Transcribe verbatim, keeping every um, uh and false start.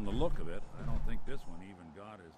from the look of it. I don't think this one even got as